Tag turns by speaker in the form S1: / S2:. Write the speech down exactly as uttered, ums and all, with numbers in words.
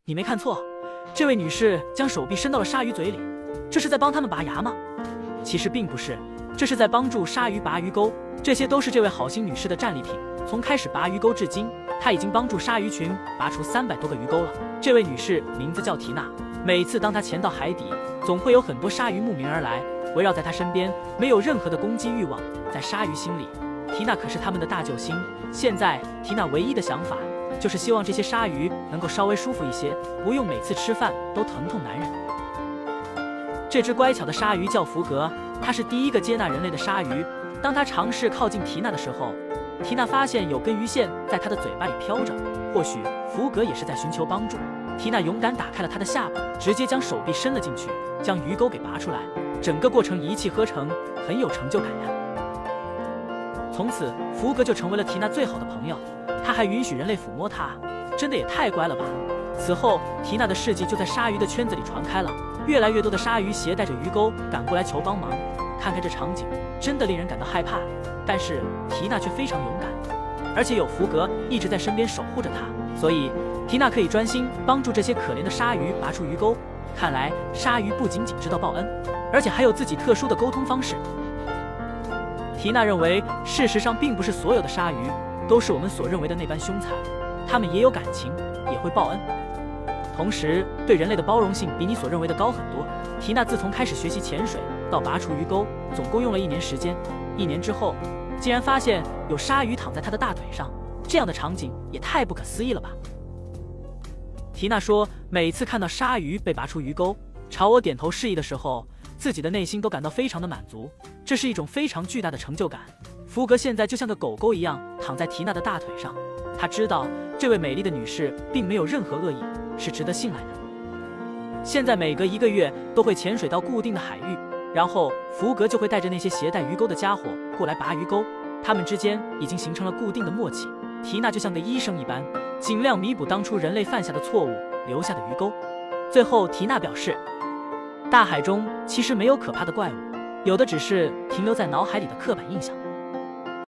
S1: 你没看错，这位女士将手臂伸到了鲨鱼嘴里，这是在帮他们拔牙吗？其实并不是，这是在帮助鲨鱼拔鱼钩。这些都是这位好心女士的战利品。从开始拔鱼钩至今，她已经帮助鲨鱼群拔出三百多个鱼钩了。这位女士名字叫缇娜。每次当她潜到海底，总会有很多鲨鱼慕名而来，围绕在她身边，没有任何的攻击欲望。在鲨鱼心里，缇娜可是他们的大救星。现在，缇娜唯一的想法就是希望这些鲨鱼能够稍微舒服一些，不用每次吃饭都疼痛难忍。这只乖巧的鲨鱼叫福格，它是第一个接纳人类的鲨鱼。当它尝试靠近缇娜的时候，缇娜发现有根鱼线在她的嘴巴里飘着，或许福格也是在寻求帮助。缇娜勇敢打开了她的下巴，直接将手臂伸了进去，将鱼钩给拔出来。整个过程一气呵成，很有成就感呀。从此，福格就成为了缇娜最好的朋友，他还允许人类抚摸她，真的也太乖了吧！此后，缇娜的事迹就在鲨鱼的圈子里传开了，越来越多的鲨鱼携带着鱼钩赶过来求帮忙。看看这场景，真的令人感到害怕，但是缇娜却非常勇敢，而且有福格一直在身边守护着她，所以缇娜可以专心帮助这些可怜的鲨鱼拔出鱼钩。看来鲨鱼不仅仅知道报恩，而且还有自己特殊的沟通方式。缇娜认为，事实上并不是所有的鲨鱼都是我们所认为的那般凶残，它们也有感情，也会报恩，同时对人类的包容性比你所认为的高很多。缇娜自从开始学习潜水到拔出鱼钩，总共用了一年时间。一年之后，竟然发现有鲨鱼躺在她的大腿上，这样的场景也太不可思议了吧！缇娜说，每次看到鲨鱼被拔出鱼钩，朝我点头示意的时候，自己的内心都感到非常的满足，这是一种非常巨大的成就感。福格现在就像个狗狗一样躺在缇娜的大腿上，他知道这位美丽的女士并没有任何恶意，是值得信赖的。现在每隔一个月都会潜水到固定的海域，然后福格就会带着那些携带鱼钩的家伙过来拔鱼钩，他们之间已经形成了固定的默契。缇娜就像个医生一般，尽量弥补当初人类犯下的错误留下的鱼钩。最后，缇娜表示，大海中其实没有可怕的怪物，有的只是停留在脑海里的刻板印象。